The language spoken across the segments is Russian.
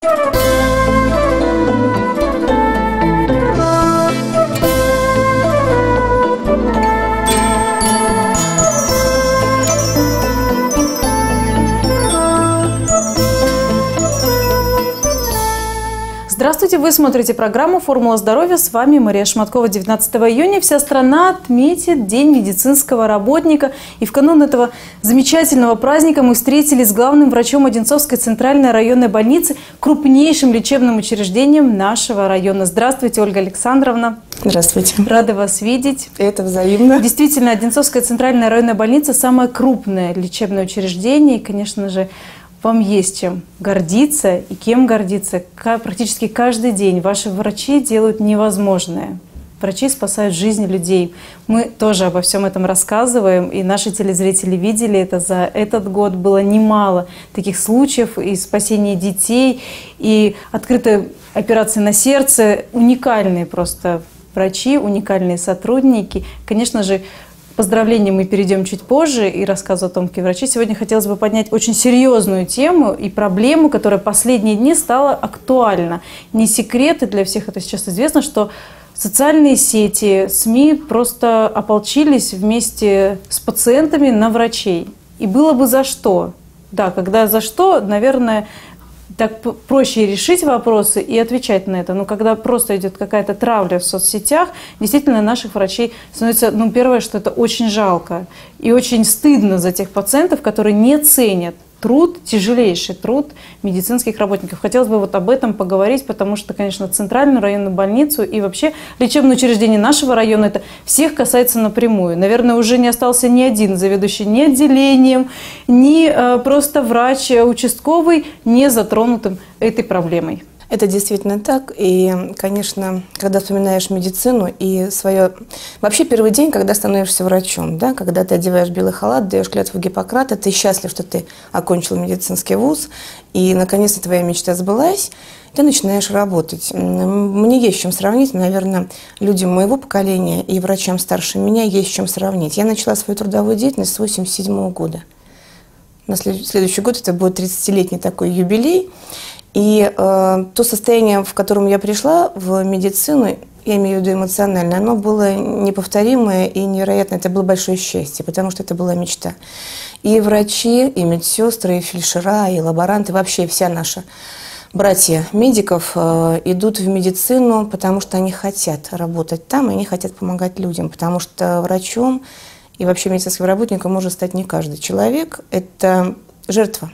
Здравствуйте, вы смотрите программу «Формула здоровья». С вами Мария Шматкова. 19 июня вся страна отметит День медицинского работника. И в канун этого замечательного праздника мы встретились с главным врачом Одинцовской центральной районной больницы, крупнейшим лечебным учреждением нашего района. Здравствуйте, Ольга Александровна. Здравствуйте. Рада вас видеть. Это взаимно. Действительно, Одинцовская центральная районная больница – самое крупное лечебное учреждение. И, конечно же, вам есть чем гордиться и кем гордиться. Практически каждый день ваши врачи делают невозможное. Врачи спасают жизни людей. Мы тоже обо всем этом рассказываем, и наши телезрители видели это. За этот год было немало таких случаев и спасения детей, и открытой операции на сердце. Уникальные просто врачи, уникальные сотрудники. Конечно же, поздравления мы перейдем чуть позже и рассказу о том, какие врачи. Сегодня хотелось бы поднять очень серьезную тему и проблему, которая последние дни стала актуальна. Не секрет, и для всех это сейчас известно, что социальные сети, СМИ просто ополчились вместе с пациентами на врачей. И было бы за что. Да, когда за что, наверное, так проще решить вопросы и отвечать на это. Но когда просто идет какая-то травля в соцсетях, действительно наших врачей становится, первое, что это очень жалко. И очень стыдно за тех пациентов, которые не ценят труд, тяжелейший труд медицинских работников. Хотелось бы об этом поговорить, потому что, конечно, центральную районную больницу и вообще лечебное учреждение нашего района, это всех касается напрямую. Наверное, уже не остался ни один заведующий ни отделением, ни просто врач участковый, не затронутым этой проблемой. Это действительно так. И, конечно, когда вспоминаешь медицину и свое... Вообще первый день, когда становишься врачом, да, когда ты одеваешь белый халат, даешь клятву Гиппократа, ты счастлив, что ты окончил медицинский вуз, и, наконец-то, твоя мечта сбылась, ты начинаешь работать. Мне есть с чем сравнить. Наверное, людям моего поколения и врачам старше меня есть с чем сравнить. Я начала свою трудовую деятельность с 1987 года. На следующий год это будет 30-летний такой юбилей. И то состояние, в котором я пришла в медицину, я имею в виду эмоционально, оно было неповторимое и невероятное. Это было большое счастье, потому что это была мечта. И врачи, и медсестры, и фельдшера, и лаборанты, вообще вся наша братья медиков идут в медицину, потому что они хотят работать там, и они хотят помогать людям, потому что врачом и вообще медицинским работником может стать не каждый человек. Это жертва.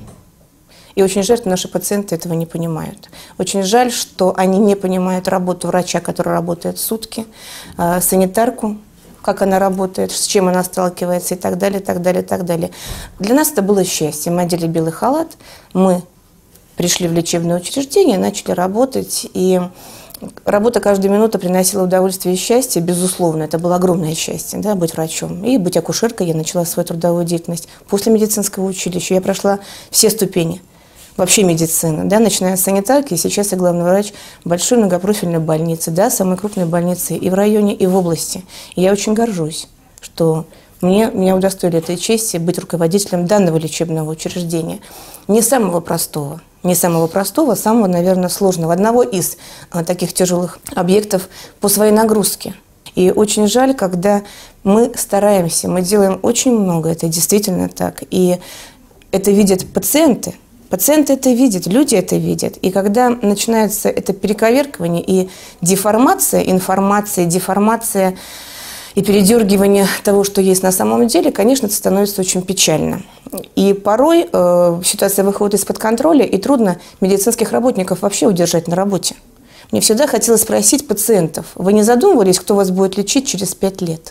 И очень жаль, что наши пациенты этого не понимают. Очень жаль, что они не понимают работу врача, который работает сутки, санитарку, как она работает, с чем она сталкивается и так далее, так далее, так далее. Для нас это было счастье. Мы одели белый халат, мы пришли в лечебное учреждение, начали работать, и работа каждую минуту приносила удовольствие и счастье, безусловно. Это было огромное счастье, да, быть врачом. И быть акушеркой я начала свою трудовую деятельность. После медицинского училища я прошла все ступени вообще медицины, да, начиная с санитарки, и сейчас я главный врач большой многопрофильной больницы, да, самой крупной больницы и в районе, и в области. И я очень горжусь, что меня удостоили этой чести быть руководителем данного лечебного учреждения. Не самого простого, самого, наверное, сложного, одного из таких тяжелых объектов по своей нагрузке. И очень жаль, когда мы стараемся, мы делаем очень много, это действительно так, и это видят пациенты. Пациенты это видят, люди это видят. И когда начинается это перековеркивание и деформация информации, деформация и передергивание того, что есть на самом деле, конечно, это становится очень печально. И порой ситуация выходит из-под контроля, и трудно медицинских работников вообще удержать на работе. Мне всегда хотелось спросить пациентов, вы не задумывались, кто вас будет лечить через 5 лет?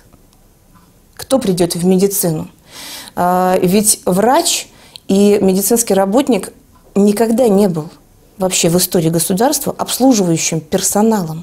Кто придет в медицину? Ведь врач и медицинский работник никогда не был вообще в истории государства обслуживающим персоналом.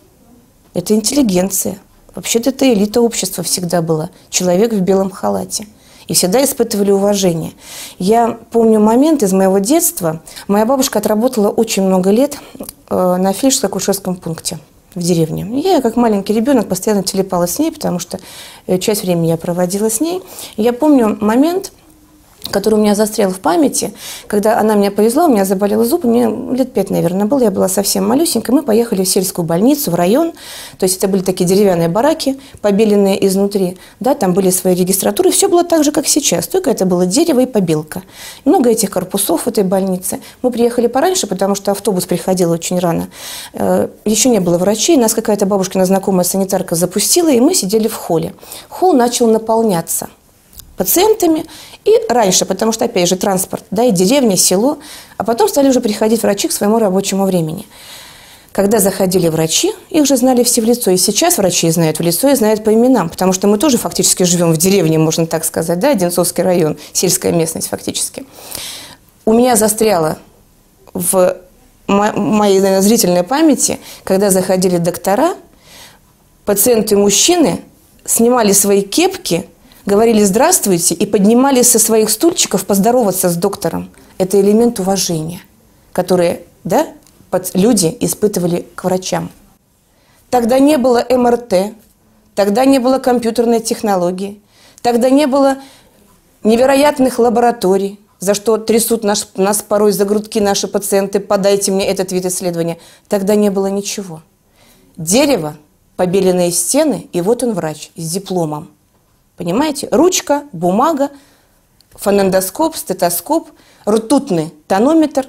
Это интеллигенция. Вообще-то это элита общества всегда была. Человек в белом халате. И всегда испытывали уважение. Я помню момент из моего детства. Моя бабушка отработала очень много лет на фельдшерско-акушерском пункте в деревне. Я, как маленький ребенок, постоянно телепалась с ней, потому что часть времени я проводила с ней. И я помню момент, который у меня застрял в памяти, когда она меня повезла, у меня заболел зуб, мне лет 5, наверное, было, я была совсем малюсенькая, мы поехали в сельскую больницу, в район, то есть это были такие деревянные бараки, побеленные изнутри, да, там были свои регистратуры, все было так же, как сейчас, только это было дерево и побелка. Много этих корпусов в этой больнице. Мы приехали пораньше, потому что автобус приходил очень рано, еще не было врачей, нас какая-то бабушкина знакомая санитарка запустила, и мы сидели в холле. Холл начал наполняться пациентами, и раньше, потому что, опять же, транспорт, да, и деревня, и село, а потом стали уже приходить врачи к своему рабочему времени. Когда заходили врачи, их уже знали все в лицо, и сейчас врачи знают в лицо и знают по именам, потому что мы тоже фактически живем в деревне, можно так сказать, да, Одинцовский район, сельская местность фактически. У меня застряло в моей, наверное, зрительной памяти, когда заходили доктора, пациенты-мужчины снимали свои кепки, говорили «здравствуйте» и поднимались со своих стульчиков поздороваться с доктором. Это элемент уважения, который, да, люди испытывали к врачам. Тогда не было МРТ, тогда не было компьютерной технологии, тогда не было невероятных лабораторий, за что трясут нас порой за грудки наши пациенты, подайте мне этот вид исследования. Тогда не было ничего. Дерево, побеленные стены, и вот он врач с дипломом. Понимаете? Ручка, бумага, фонендоскоп, стетоскоп, ртутный тонометр,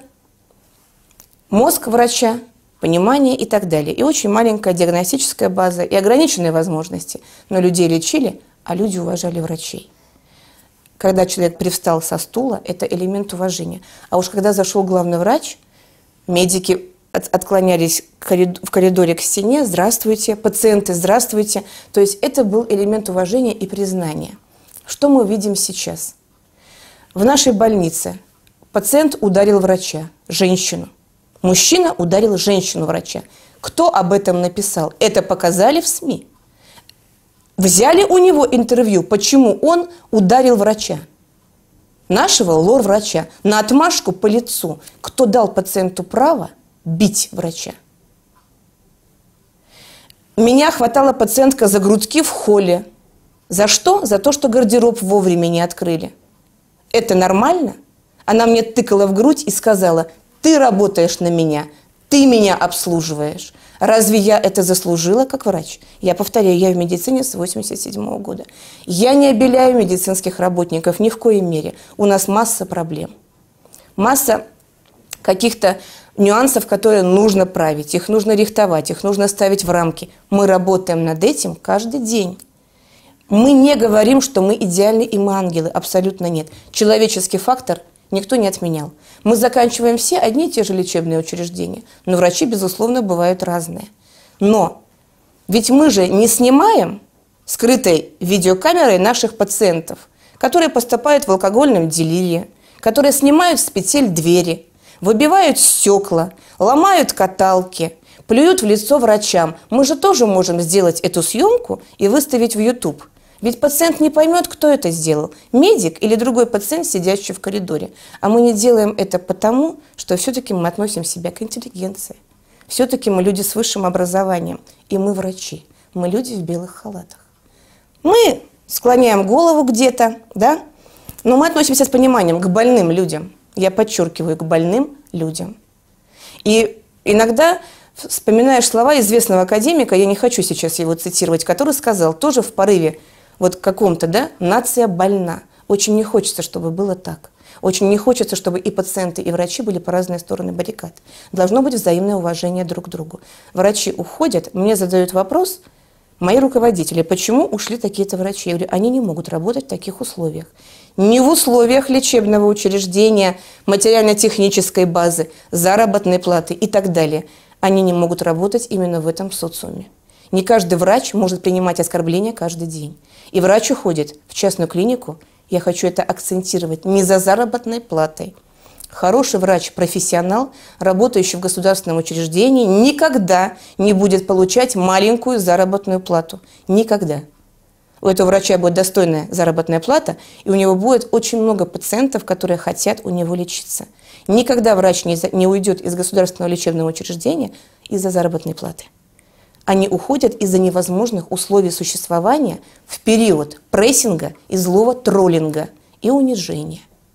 мозг врача, понимание и так далее. И очень маленькая диагностическая база, и ограниченные возможности. Но людей лечили, а люди уважали врачей. Когда человек привстал со стула, это элемент уважения. А уж когда зашел главный врач, медики отклонялись в коридоре к стене, здравствуйте, пациенты, здравствуйте. То есть это был элемент уважения и признания. Что мы видим сейчас? В нашей больнице пациент ударил врача, женщину. Мужчина ударил женщину-врача. Кто об этом написал? Это показали в СМИ. Взяли у него интервью, почему он ударил врача. Нашего лор-врача на отмашку по лицу. Кто дал пациенту право бить врача? Меня хватала пациентка за грудки в холле. За что? За то, что гардероб вовремя не открыли. Это нормально? Она мне тыкала в грудь и сказала: ты работаешь на меня, ты меня обслуживаешь. Разве я это заслужила как врач? Я повторяю, я в медицине с 1987 года. Я не обеляю медицинских работников ни в коей мере. У нас масса проблем. Масса каких-то нюансов, которые нужно править, их нужно рихтовать, их нужно ставить в рамки. Мы работаем над этим каждый день. Мы не говорим, что мы идеальны и мы ангелы. Абсолютно нет. Человеческий фактор никто не отменял. Мы заканчиваем все одни и те же лечебные учреждения. Но врачи, безусловно, бывают разные. Но ведь мы же не снимаем скрытой видеокамерой наших пациентов, которые поступают в алкогольном делирии, которые снимают с петель двери, выбивают стекла, ломают каталки, плюют в лицо врачам. Мы же тоже можем сделать эту съемку и выставить в YouTube. Ведь пациент не поймет, кто это сделал, медик или другой пациент, сидящий в коридоре. А мы не делаем это потому, что все-таки мы относим себя к интеллигенции. Все-таки мы люди с высшим образованием, и мы врачи, мы люди в белых халатах. Мы склоняем голову где-то, да, но мы относимся с пониманием к больным людям. Я подчеркиваю, к больным людям. И иногда вспоминаешь слова известного академика, я не хочу сейчас его цитировать, который сказал, тоже в порыве вот каком-то, да, нация больна. Очень не хочется, чтобы было так. Очень не хочется, чтобы и пациенты, и врачи были по разные стороны баррикад. Должно быть взаимное уважение друг к другу. Врачи уходят, мне задают вопрос мои руководители, почему ушли такие-то врачи. Я говорю, они не могут работать в таких условиях. Не в условиях лечебного учреждения, материально-технической базы, заработной платы и так далее. Они не могут работать именно в этом социуме. Не каждый врач может принимать оскорбления каждый день. И врач уходит в частную клинику, я хочу это акцентировать, не за заработной платой. Хороший врач, профессионал, работающий в государственном учреждении, никогда не будет получать маленькую заработную плату. Никогда. У этого врача будет достойная заработная плата, и у него будет очень много пациентов, которые хотят у него лечиться. Никогда врач не уйдет из государственного лечебного учреждения из-за заработной платы. Они уходят из-за невозможных условий существования в период прессинга и злого троллинга и унижения.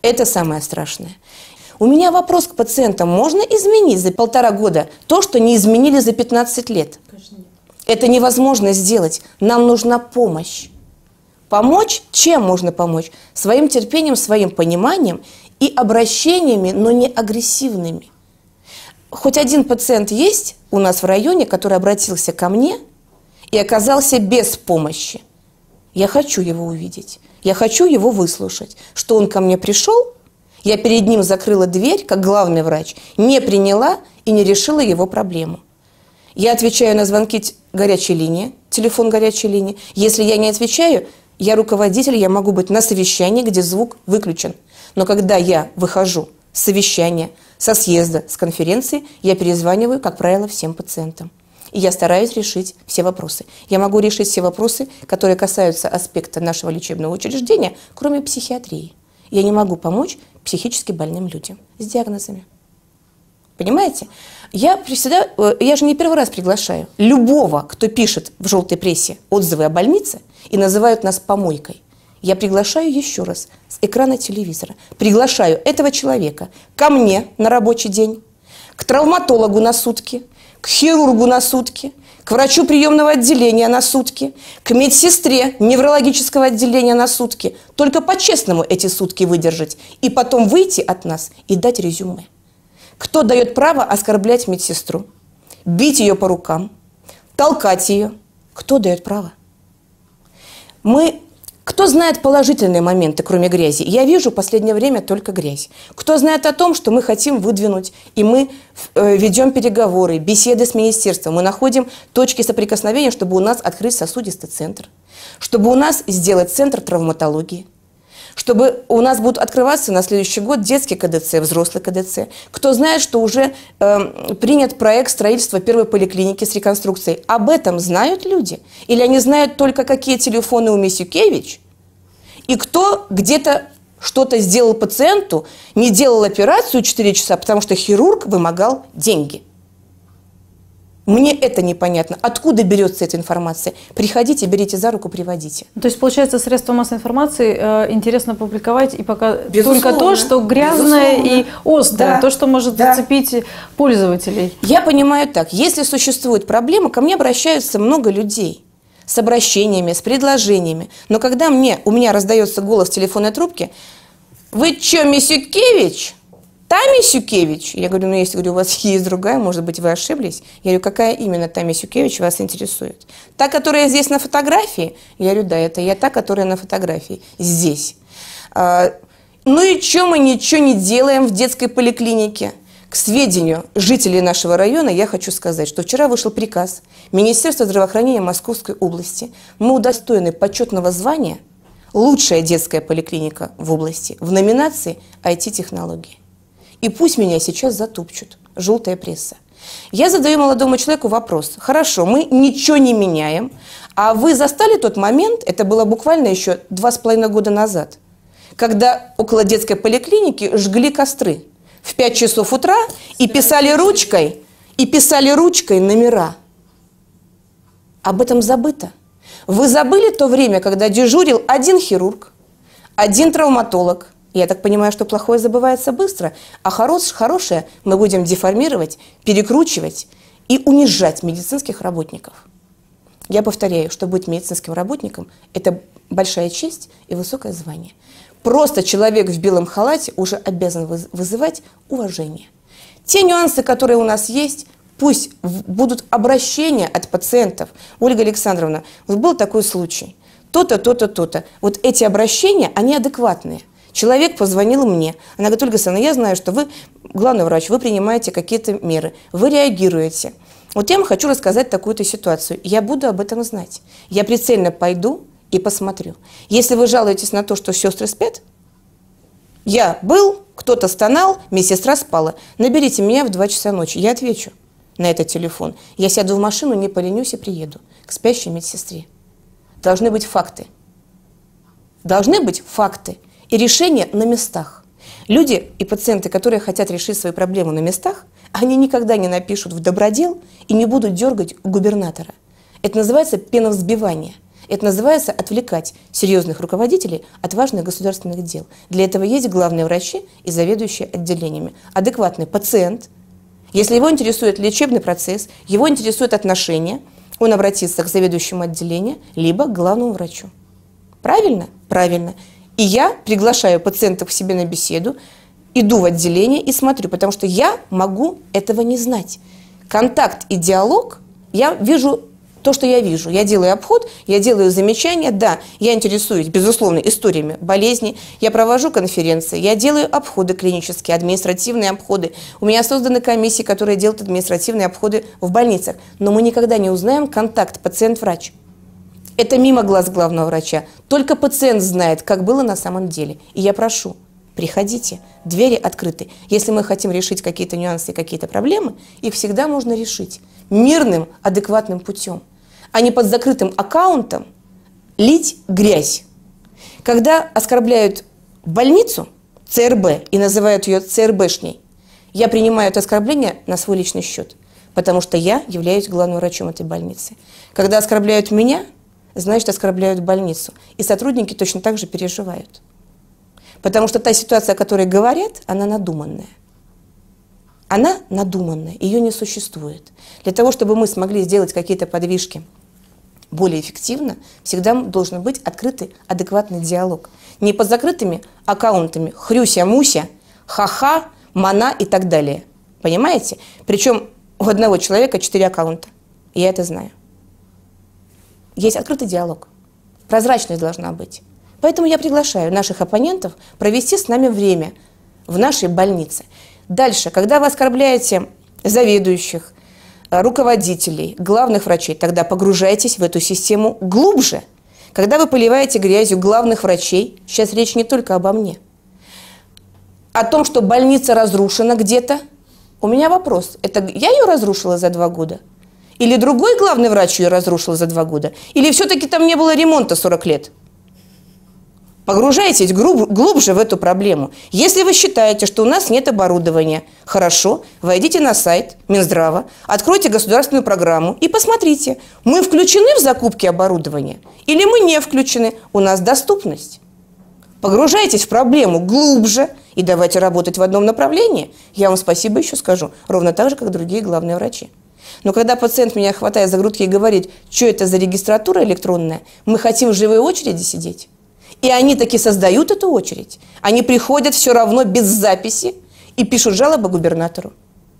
Это самое страшное. У меня вопрос к пациентам. Можно изменить за 1,5 года то, что не изменили за 15 лет? Конечно, нет. Это невозможно сделать. Нам нужна помощь. Помочь? Чем можно помочь? Своим терпением, своим пониманием и обращениями, но не агрессивными. Хоть один пациент есть у нас в районе, который обратился ко мне и оказался без помощи. Я хочу его увидеть. Я хочу его выслушать. Что он ко мне пришел, я перед ним закрыла дверь, как главный врач, не приняла и не решила его проблему. Я отвечаю на звонки горячей линии, телефон горячей линии. Если я не отвечаю, я руководитель, я могу быть на совещании, где звук выключен. Но когда я выхожу с совещания, со съезда, с конференции, я перезваниваю, как правило, всем пациентам. И я стараюсь решить все вопросы. Я могу решить все вопросы, которые касаются аспекта нашего лечебного учреждения, кроме психиатрии. Я не могу помочь психически больным людям с диагнозами. Понимаете? Я же не первый раз приглашаю любого, кто пишет в желтой прессе отзывы о больнице и называют нас помойкой. Я приглашаю еще раз с экрана телевизора. Приглашаю этого человека ко мне на рабочий день, к травматологу на сутки, к хирургу на сутки, к врачу приемного отделения на сутки, к медсестре неврологического отделения на сутки. Только по-честному эти сутки выдержать и потом выйти от нас и дать резюме. Кто дает право оскорблять медсестру, бить ее по рукам, толкать ее? Кто дает право? Кто знает положительные моменты, кроме грязи? Я вижу в последнее время только грязь. Кто знает о том, что мы хотим выдвинуть, и мы ведем переговоры, беседы с министерством, мы находим точки соприкосновения, чтобы у нас открыть сосудистый центр, чтобы у нас сделать центр травматологии, чтобы у нас будут открываться на следующий год детский КДЦ, взрослый КДЦ. Кто знает, что уже принят проект строительства первой поликлиники с реконструкцией. Об этом знают люди? Или они знают только, какие телефоны у Мисюкевич? И кто где-то что-то сделал пациенту, не делал операцию 4 часа, потому что хирург вымогал деньги. Мне это непонятно. Откуда берется эта информация? Приходите, берите за руку, приводите. То есть, получается, средства массовой информации интересно публиковать и пока Безусловно. только то, что грязное и острое, Да. то, что может зацепить пользователей. Я понимаю так. Если существует проблема, ко мне обращаются много людей с обращениями, с предложениями. Но когда у меня раздается голос в телефонной трубке: «Вы что, Мисюкевич? Та Мисюкевич?» Я говорю: если у вас есть другая, может быть, вы ошиблись. Я говорю: какая именно та Мисюкевич вас интересует? Та, которая здесь на фотографии? Я говорю: да, это я та, которая на фотографии здесь. Ну и что мы ничего не делаем в детской поликлинике? К сведению жителей нашего района я хочу сказать, что вчера вышел приказ Министерства здравоохранения Московской области. Мы удостоены почетного звания «Лучшая детская поликлиника в области» в номинации IT-технологии. И пусть меня сейчас затупчут, желтая пресса. Я задаю молодому человеку вопрос: хорошо, мы ничего не меняем, а вы застали тот момент, это было буквально еще 2,5 года назад, когда около детской поликлиники жгли костры в 5 часов утра и писали ручкой номера. Об этом забыто. Вы забыли то время, когда дежурил один хирург, один травматолог. Я так понимаю, что плохое забывается быстро, а хорошее мы будем деформировать, перекручивать и унижать медицинских работников. Я повторяю, что быть медицинским работником – это большая честь и высокое звание. Просто человек в белом халате уже обязан вызывать уважение. Те нюансы, которые у нас есть, пусть будут обращения от пациентов. Ольга Александровна, вот был такой случай, то-то, то-то, то-то. Вот эти обращения, они адекватные. Человек позвонил мне. Она говорит: Ольга Александровна, я знаю, что вы главный врач, вы принимаете какие-то меры, вы реагируете. Вот я вам хочу рассказать такую-то ситуацию. Я буду об этом знать. Я прицельно пойду и посмотрю. Если вы жалуетесь на то, что сестры спят, я был, кто-то стонал, медсестра спала. Наберите меня в 2 часа ночи, я отвечу на этот телефон. Я сяду в машину, не поленюсь и приеду к спящей медсестре. Должны быть факты. Должны быть факты. И решения на местах. Люди и пациенты, которые хотят решить свои проблемы на местах, они никогда не напишут в добродел и не будут дергать у губернатора. Это называется пеновзбивание. Это называется отвлекать серьезных руководителей от важных государственных дел. Для этого есть главные врачи и заведующие отделениями. Адекватный пациент, если его интересует лечебный процесс, его интересует отношения, он обратится к заведующему отделению, либо к главному врачу. Правильно? Правильно. И я приглашаю пациентов к себе на беседу, иду в отделение и смотрю, потому что я могу этого не знать. Контакт и диалог, я вижу то, что я вижу. Я делаю обход, я делаю замечания. Да, я интересуюсь, безусловно, историями болезней. Я провожу конференции, я делаю обходы клинические, административные обходы. У меня созданы комиссии, которые делают административные обходы в больницах. Но мы никогда не узнаем контакт пациент-врач. Это мимо глаз главного врача. Только пациент знает, как было на самом деле. И я прошу, приходите, двери открыты. Если мы хотим решить какие-то нюансы, какие-то проблемы, их всегда можно решить мирным, адекватным путем, а не под закрытым аккаунтом лить грязь. Когда оскорбляют больницу, ЦРБ, и называют ее ЦРБшней, я принимаю это оскорбление на свой личный счет, потому что я являюсь главным врачом этой больницы. Когда оскорбляют меня, значит, оскорбляют больницу. И сотрудники точно так же переживают. Потому что та ситуация, о которой говорят, она надуманная. Она надуманная, ее не существует. Для того, чтобы мы смогли сделать какие-то подвижки более эффективно, всегда должен быть открытый, адекватный диалог. Не под закрытыми аккаунтами хрюся-муся, ха-ха, мана и так далее. Понимаете? Причем у одного человека 4 аккаунта. Я это знаю. Есть открытый диалог. Прозрачность должна быть. Поэтому я приглашаю наших оппонентов провести с нами время в нашей больнице. Дальше, когда вы оскорбляете заведующих, руководителей, главных врачей, тогда погружайтесь в эту систему глубже. Когда вы поливаете грязью главных врачей, сейчас речь не только обо мне, о том, что больница разрушена где-то, у меня вопрос. Это я ее разрушила за 2 года? Или другой главный врач ее разрушил за 2 года? Или все-таки там не было ремонта 40 лет? Погружайтесь глубже в эту проблему. Если вы считаете, что у нас нет оборудования, хорошо, войдите на сайт Минздрава, откройте государственную программу и посмотрите, мы включены в закупки оборудования или мы не включены, у нас доступность. Погружайтесь в проблему глубже и давайте работать в одном направлении. Я вам спасибо еще скажу, ровно так же, как другие главные врачи. Но когда пациент меня хватает за грудки и говорит, что это за регистратура электронная, мы хотим в живой очереди сидеть. И они таки создают эту очередь. Они приходят все равно без записи и пишут жалобы губернатору.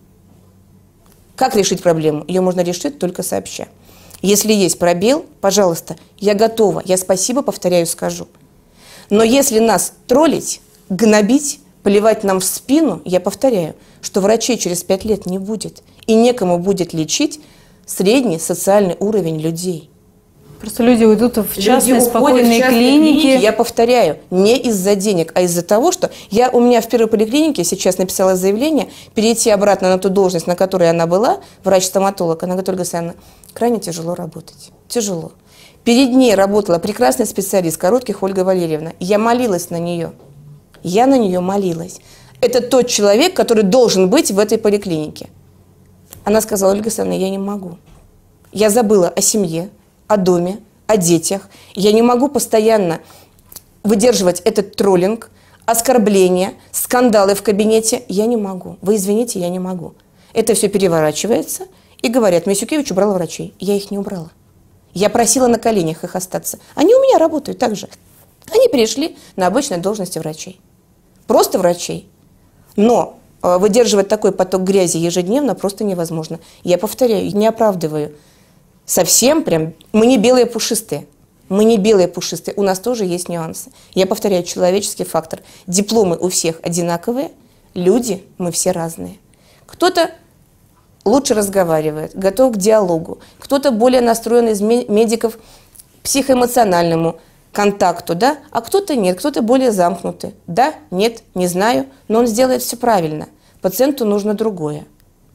Как решить проблему? Ее можно решить только сообща. Если есть пробел, пожалуйста, я готова, я спасибо, повторяю, скажу. Но если нас троллить, гнобить, поливать нам в спину, я повторяю, что врачей через 5 лет не будет. И некому будет лечить средний социальный уровень людей. Просто люди уйдут в частные спокойные клиники. Я повторяю, не из-за денег, а из-за того, что у меня в первой поликлинике сейчас написала заявление перейти обратно на ту должность, на которой она была, врач-стоматолог. Она говорит, Ольга Александровна, крайне тяжело работать. Тяжело. Перед ней работала прекрасный специалист Коротких Ольга Валерьевна. Я молилась на нее. Я на нее молилась. Это тот человек, который должен быть в этой поликлинике. Она сказала, Ольга Александровна, я не могу. Я забыла о семье, о доме, о детях. Я не могу постоянно выдерживать этот троллинг, оскорбления, скандалы в кабинете. Я не могу. Вы извините, я не могу. Это все переворачивается и говорят, Мисюкевич убрала врачей. Я их не убрала. Я просила на коленях их остаться. Они у меня работают так же. Они перешли на обычные должности врачей. Просто врачей. Но выдерживать такой поток грязи ежедневно просто невозможно. Я повторяю, не оправдываю. Совсем прям, мы не белые пушистые. Мы не белые пушистые, у нас тоже есть нюансы. Я повторяю, человеческий фактор. Дипломы у всех одинаковые, люди мы все разные. Кто-то лучше разговаривает, готов к диалогу. Кто-то более настроен из медиков к психоэмоциональному контакту, да? А кто-то нет, кто-то более замкнутый. Да, нет, не знаю, но он сделает все правильно. Пациенту нужно другое.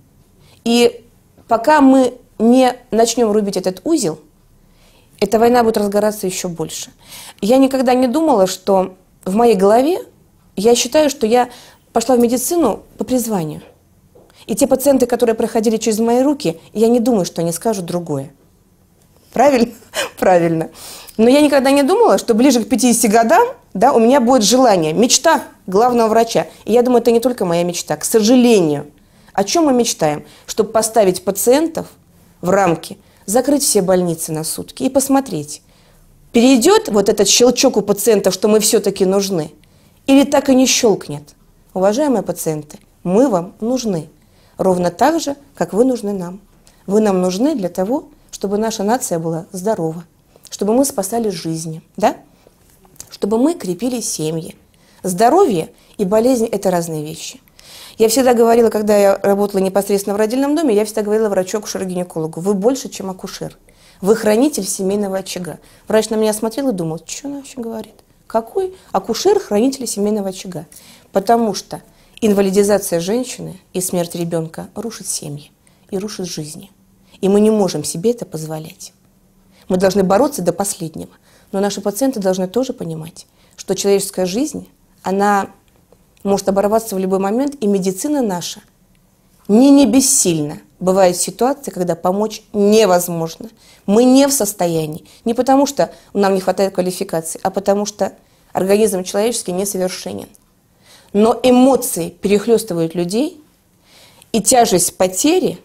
И пока мы не начнем рубить этот узел, эта война будет разгораться еще больше. Я никогда не думала, что в моей голове, я считаю, что я пошла в медицину по призванию. И те пациенты, которые проходили через мои руки, я не думаю, что они скажут другое. Правильно? Правильно. Но я никогда не думала, что ближе к 50 годам, да, у меня будет желание, мечта главного врача. И я думаю, это не только моя мечта, к сожалению. О чем мы мечтаем? Чтобы поставить пациентов в рамки, закрыть все больницы на сутки и посмотреть, перейдет вот этот щелчок у пациентов, что мы все-таки нужны, или так и не щелкнет. Уважаемые пациенты, мы вам нужны. Ровно так же, как вы нужны нам. Вы нам нужны для того, чтобы наша нация была здорова, чтобы мы спасали жизни, да? Чтобы мы крепили семьи. Здоровье и болезнь – это разные вещи. Я всегда говорила, когда я работала непосредственно в родильном доме, я всегда говорила врачу-акушеру-гинекологу: вы больше, чем акушер. Вы хранитель семейного очага. Врач на меня смотрел и думал: что она вообще говорит? Какой акушер хранитель семейного очага? Потому что инвалидизация женщины и смерть ребенка рушит семьи и рушит жизни. И мы не можем себе это позволять. Мы должны бороться до последнего. Но наши пациенты должны тоже понимать, что человеческая жизнь, она может оборваться в любой момент, и медицина наша не бессильна. Бывают ситуации, когда помочь невозможно. Мы не в состоянии. Не потому, что нам не хватает квалификации, а потому, что организм человеческий несовершенен. Но эмоции перехлестывают людей, и тяжесть потери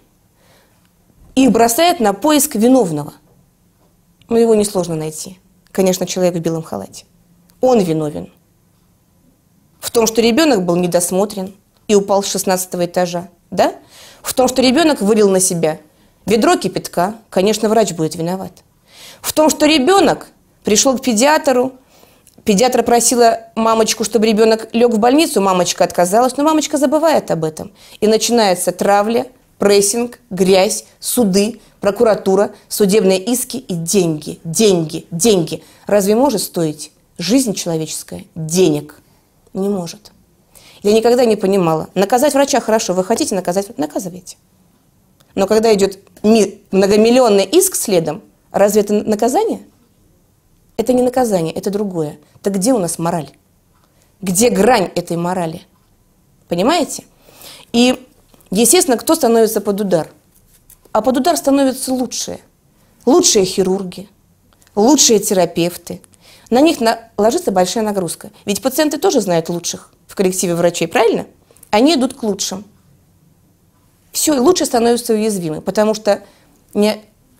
их бросает на поиск виновного. Но его несложно найти. Конечно, человек в белом халате. Он виновен в том, что ребенок был недосмотрен и упал с 16-го этажа, да? В том, что ребенок вылил на себя ведро кипятка, конечно, врач будет виноват. В том, что ребенок пришел к педиатру, педиатр просила мамочку, чтобы ребенок лег в больницу, мамочка отказалась, но мамочка забывает об этом. И начинается травля, прессинг, грязь, суды, прокуратура, судебные иски и деньги, деньги, деньги. Разве может стоить жизнь человеческая денег? Не может. Я никогда не понимала. Наказать врача хорошо. Вы хотите наказать? Наказывайте. Но когда идет многомиллионный иск следом, разве это наказание? Это не наказание, это другое. Так где у нас мораль? Где грань этой морали? Понимаете? И, естественно, кто становится под удар? А под удар становятся лучшие. Лучшие хирурги, лучшие терапевты. На них ложится большая нагрузка. Ведь пациенты тоже знают лучших в коллективе врачей, правильно? Они идут к лучшим. Все, и лучше становятся уязвимы, потому что нет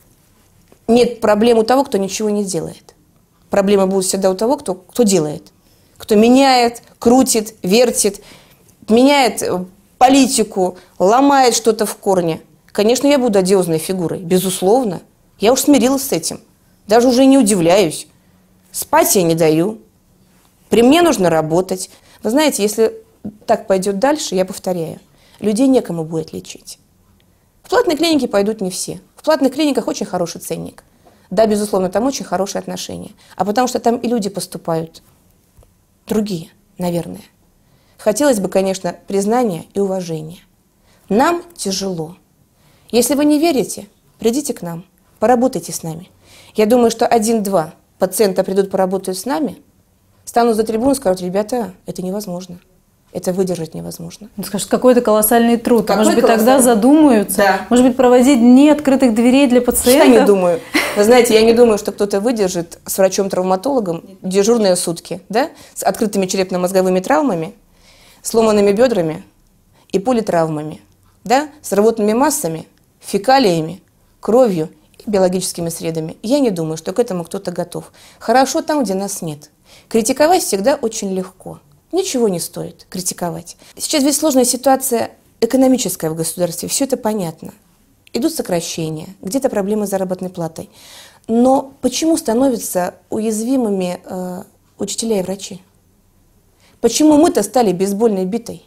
проблем у того, кто ничего не делает. Проблемы будут всегда у того, кто делает. Кто меняет, крутит, вертит, меняет политику, ломает что-то в корне. Конечно, я буду одиозной фигурой, безусловно. Я уж смирилась с этим. Даже уже не удивляюсь. Спать я не даю. При мне нужно работать. Вы знаете, если так пойдет дальше, я повторяю, людей некому будет лечить. В платные клиники пойдут не все. В платных клиниках очень хороший ценник. Да, безусловно, там очень хорошие отношения. А потому что там и люди поступают другие, наверное. Хотелось бы, конечно, признания и уважения. Нам тяжело. Если вы не верите, придите к нам, поработайте с нами. Я думаю, что 1-2 пациента придут, поработают с нами, станут за трибуну и скажут: ребята, это невозможно. Это выдержать невозможно. Скажут, какой-то колоссальный труд. Какой может быть, колоссальный? тогда задумаются. Да. Может быть, проводить дни открытых дверей для пациентов. Я не думаю. Вы знаете, я не думаю, что кто-то выдержит с врачом-травматологом дежурные сутки, да, с открытыми черепно-мозговыми травмами, сломанными бедрами и политравмами, да, с рвотными массами, фекалиями, кровью и биологическими средами. Я не думаю, что к этому кто-то готов. Хорошо там, где нас нет. Критиковать всегда очень легко. Ничего не стоит критиковать. Сейчас ведь сложная ситуация экономическая в государстве, все это понятно. Идут сокращения, где-то проблемы с заработной платой. Но почему становятся уязвимыми учителя и врачи? Почему мы-то стали бейсбольной битой?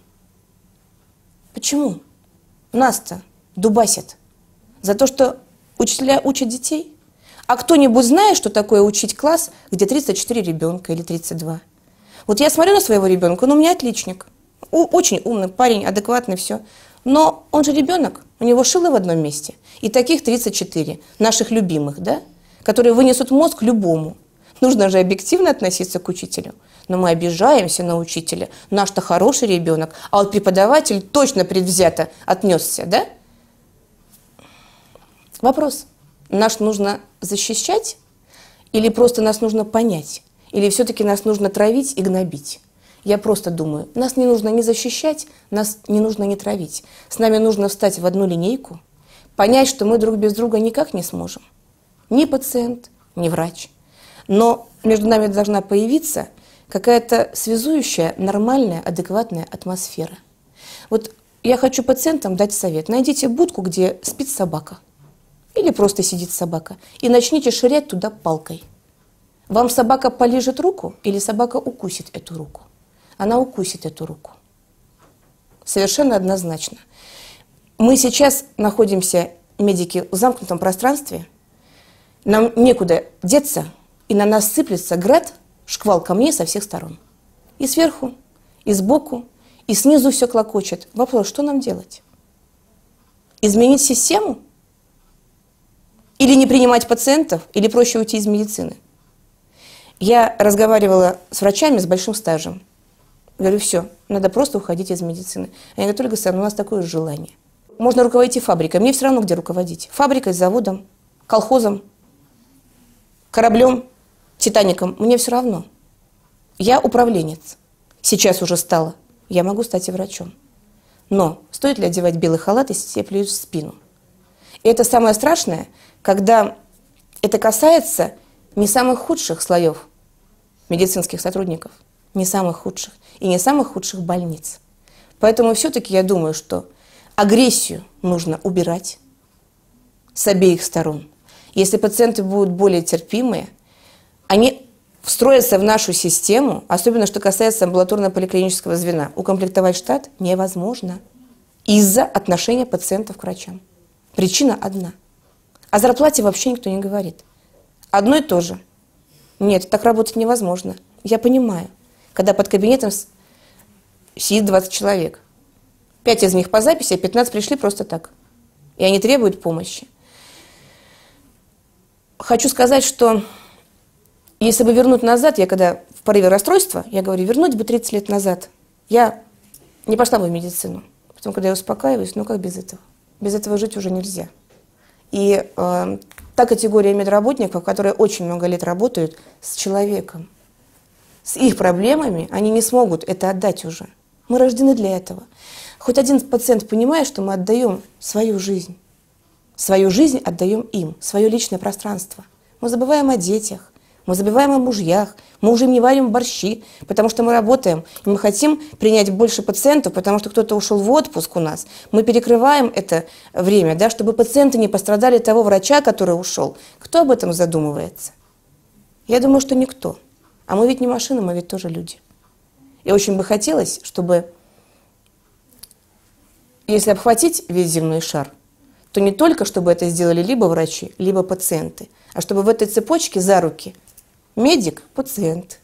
Почему? Нас-то дубасят за то, что учителя учат детей? А кто-нибудь знает, что такое учить класс, где 34 ребенка или 32? Вот я смотрю на своего ребенка, он у меня отличник. Очень умный парень, адекватный, все. Но он же ребенок, у него шило в одном месте. И таких 34, наших любимых, да, которые вынесут мозг любому. Нужно же объективно относиться к учителю. Но мы обижаемся на учителя. Наш-то хороший ребенок, а вот преподаватель точно предвзято отнесся, да? Вопрос. Наш нужно защищать Или просто нас нужно понять? Или все-таки нас нужно травить и гнобить? Я просто думаю, нас не нужно не защищать, нас не нужно не травить. С нами нужно встать в одну линейку, понять, что мы друг без друга никак не сможем. Ни пациент, ни врач. Но между нами должна появиться какая-то связующая, нормальная, адекватная атмосфера. Вот я хочу пациентам дать совет. Найдите будку, где спит собака. Или просто сидит собака. И начните швырять туда палкой. Вам собака полижет руку или собака укусит эту руку? Она укусит эту руку. Совершенно однозначно. Мы сейчас находимся, медики, в замкнутом пространстве. Нам некуда деться, и на нас сыплется град, шквал камней со всех сторон. И сверху, и сбоку, и снизу все клокочет. Вопрос, что нам делать? Изменить систему? Или не принимать пациентов, или проще уйти из медицины? Я разговаривала с врачами с большим стажем. Говорю, все, надо просто уходить из медицины. Они говорят, Ольга Александровна, у нас такое желание. Можно руководить и фабрикой. Мне все равно, где руководить. Фабрикой, заводом, колхозом, кораблем, Титаником. Мне все равно. Я управленец. Сейчас уже стала. Я могу стать и врачом. Но стоит ли одевать белый халат и себе плюют в спину? И это самое страшное, когда это касается не самых худших слоев медицинских сотрудников, не самых худших, и не самых худших больниц. Поэтому все-таки я думаю, что агрессию нужно убирать с обеих сторон. Если пациенты будут более терпимые, они встроятся в нашу систему, особенно что касается амбулаторно-поликлинического звена. Укомплектовать штат невозможно из-за отношения пациентов к врачам. Причина одна. О зарплате вообще никто не говорит. Одно и то же. Нет, так работать невозможно. Я понимаю, когда под кабинетом сидит 20 человек. 5 из них по записи, а 15 пришли просто так. И они требуют помощи. Хочу сказать, что если бы вернуть назад, я когда в порыве расстройства, я говорю, вернуть бы 30 лет назад, я не пошла бы в медицину. Потом, когда я успокаиваюсь, ну как без этого? Без этого жить уже нельзя. И та категория медработников, которые очень много лет работают с человеком, с их проблемами, они не смогут это отдать уже. Мы рождены для этого. Хоть один пациент понимает, что мы отдаем свою жизнь. Свою жизнь отдаем им, свое личное пространство. Мы забываем о детях, мы забываем о мужьях, мы уже не варим борщи, потому что мы работаем, и мы хотим принять больше пациентов, потому что кто-то ушел в отпуск у нас. Мы перекрываем это время, да, чтобы пациенты не пострадали от того врача, который ушел. Кто об этом задумывается? Я думаю, что никто. А мы ведь не машины, мы ведь тоже люди. И очень бы хотелось, чтобы, если обхватить весь земной шар, то не только, чтобы это сделали либо врачи, либо пациенты, а чтобы в этой цепочке за руки медик, пациент,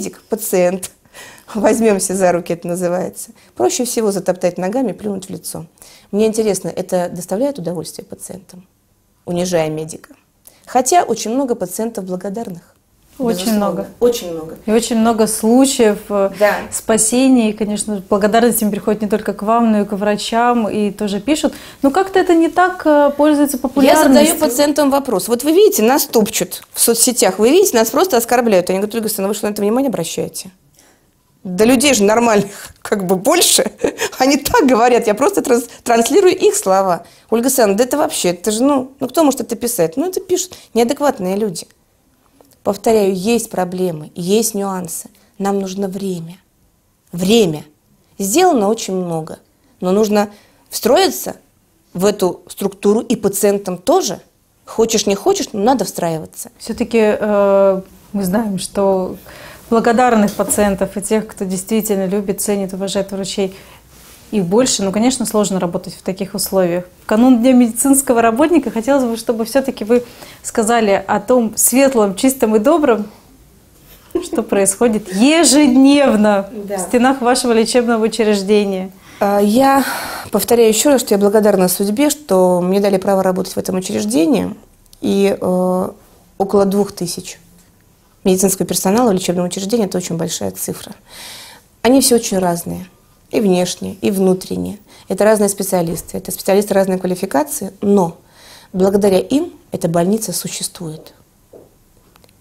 возьмемся за руки, это называется. Проще всего затоптать ногами, плюнуть в лицо. Мне интересно, это доставляет удовольствие пациентам, унижая медика? Хотя очень много пациентов благодарных. Очень много. Очень много. И очень много случаев спасений. И, конечно, благодарность им приходит не только к вам, но и к врачам. И тоже пишут. Но как-то это не так пользуется популярностью. Я задаю пациентам вопрос. Вот вы видите, нас топчут в соцсетях. Вы видите, нас просто оскорбляют. Они говорят, Ольга Александровна, вы что, на это внимание обращаете? Да людей же нормальных как бы больше. Они так говорят. Я просто транслирую их слова. Ольга Александровна, да это вообще, это же, ну кто может это писать? Ну это пишут неадекватные люди. Повторяю, есть проблемы, есть нюансы. Нам нужно время. Время. Сделано очень много, но нужно встроиться в эту структуру и пациентам тоже. Хочешь, не хочешь, но надо встраиваться. Все-таки мы знаем, что благодарных пациентов и тех, кто действительно любит, ценит, уважает врачей, их больше, но, конечно, сложно работать в таких условиях. В канун Дня медицинского работника хотелось бы, чтобы все-таки вы сказали о том светлом, чистом и добром, что происходит ежедневно в стенах вашего лечебного учреждения. Я повторяю еще раз, что я благодарна судьбе, что мне дали право работать в этом учреждении. И около 2000 медицинского персонала в лечебном учреждении – это очень большая цифра. Они все очень разные. И внешне, и внутренне. Это разные специалисты, это специалисты разной квалификации, но благодаря им эта больница существует.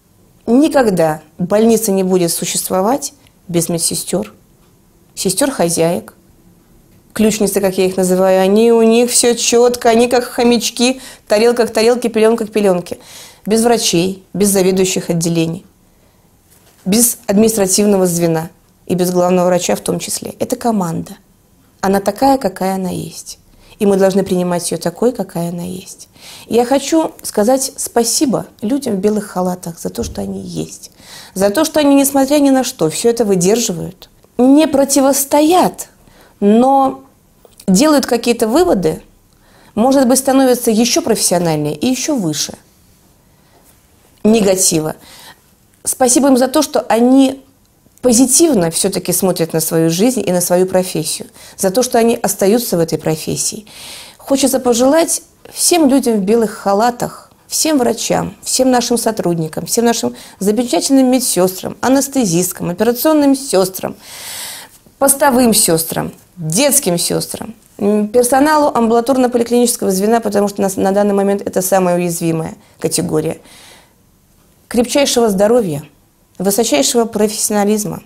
никогда больница не будет существовать без медсестер, сестер-хозяек, ключницы, как я их называю. Они у них все четко, они как хомячки, тарелка к тарелке, пеленка к пеленке. Без врачей, без заведующих отделений, без административного звена и без главного врача в том числе. Это команда. Она такая, какая она есть. И мы должны принимать ее такой, какая она есть. И я хочу сказать спасибо людям в белых халатах за то, что они есть. За то, что они, несмотря ни на что, все это выдерживают. Не противостоят, но делают какие-то выводы, может быть, становятся еще профессиональнее и еще выше негатива. Спасибо им за то, что они позитивно все-таки смотрят на свою жизнь и на свою профессию, за то, что они остаются в этой профессии. Хочется пожелать всем людям в белых халатах, всем врачам, всем нашим сотрудникам, всем нашим замечательным медсестрам, анестезисткам, операционным сестрам, постовым сестрам, детским сестрам, персоналу амбулаторно-поликлинического звена, потому что на данный момент это самая уязвимая категория, крепчайшего здоровья, высочайшего профессионализма.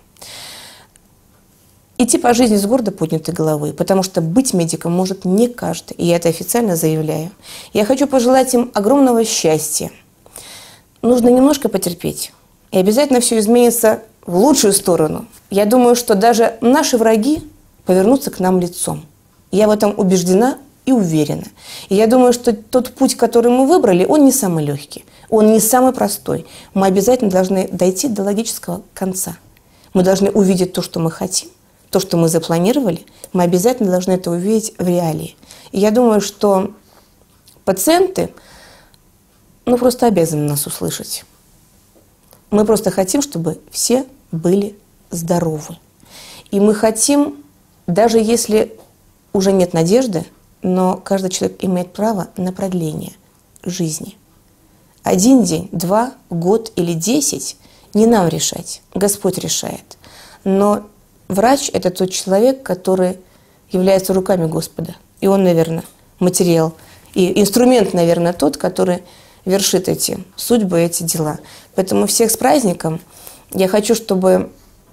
Идти по жизни с гордо поднятой головой, потому что быть медиком может не каждый, и я это официально заявляю. Я хочу пожелать им огромного счастья. Нужно немножко потерпеть, и обязательно все изменится в лучшую сторону. Я думаю, что даже наши враги повернутся к нам лицом. Я в этом убеждена и уверена. И я думаю, что тот путь, который мы выбрали, он не самый легкий, он не самый простой. Мы обязательно должны дойти до логического конца. Мы должны увидеть то, что мы хотим, то, что мы запланировали. Мы обязательно должны это увидеть в реалии. И я думаю, что пациенты, просто обязаны нас услышать. Мы просто хотим, чтобы все были здоровы. И мы хотим, даже если уже нет надежды, но каждый человек имеет право на продление жизни. 1 день, 2, год или 10 не нам решать, Господь решает. Но врач – это тот человек, который является руками Господа. И он, наверное, материал и инструмент, наверное, тот, который вершит эти судьбы, эти дела. Поэтому всех с праздником. Я хочу, чтобы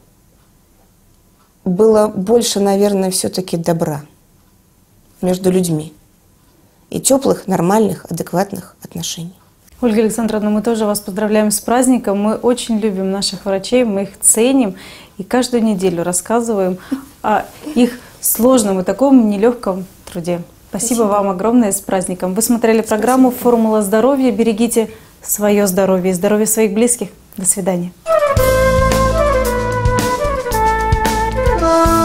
было больше, наверное, все-таки добра между людьми и теплых, нормальных, адекватных отношений. Ольга Александровна, мы тоже вас поздравляем с праздником. Мы очень любим наших врачей, мы их ценим и каждую неделю рассказываем о их сложном и таком нелегком труде. Спасибо вам огромное, с праздником. Вы смотрели программу «Формула здоровья». Берегите свое здоровье и здоровье своих близких. До свидания.